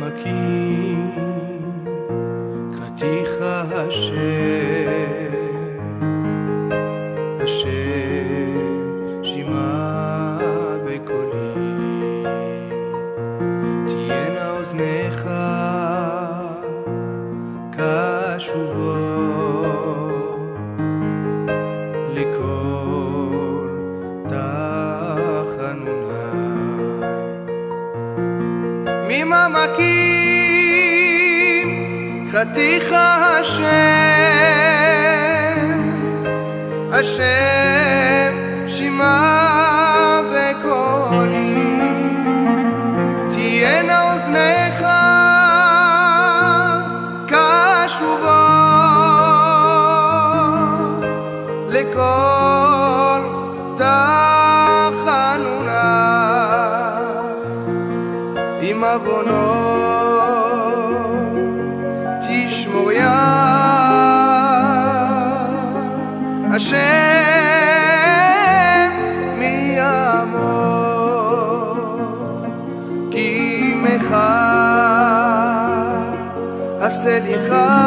ממעמקים קראתיך השם שמע בקולי, תהיינה אוזניך קשובות לקול תחנוני. ממעמקים קראתיך השם שמע בקולי, תהיינה אוזניך קשובות לקול תחנוני. עם עוונות תשמור יד השם מיעמוד, כי עמך הסליחה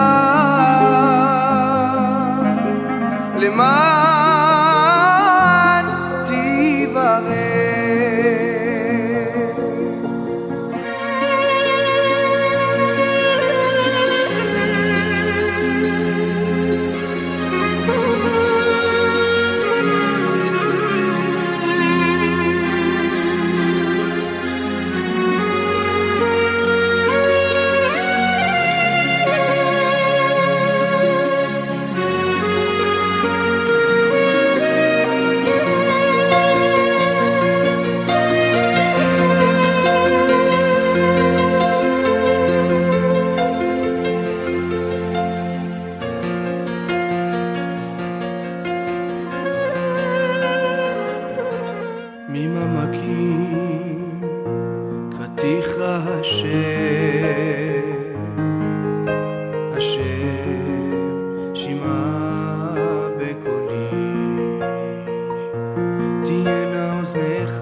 למען תברך. ממעמקים קראתיך השם שמע בקולי, תהיינה אוזניך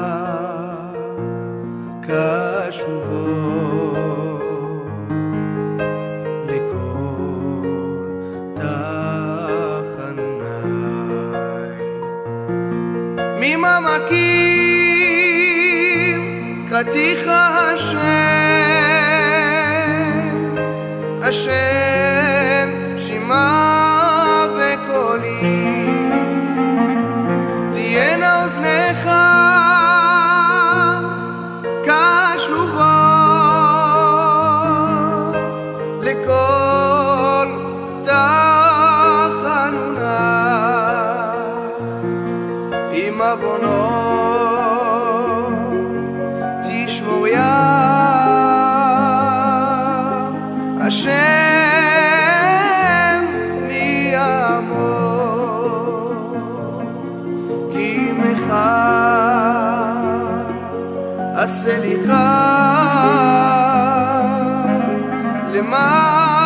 קשובות לקול תחנוני. ממעמקים קראתיך השם שמע בקולי, תהיינה אוזניך קשובות לקול תחנוני. עם עוונות תשמור יד השם מיעמוד, כי עמך הסליחה למען תברך. ממעמקים קראתיך השם השם שמע בקולי, תהיינה אוזניך קשובות לקול תחנוני. עם עוונות תשמור יד השם מיעמוד, כי עמך הסליחה למען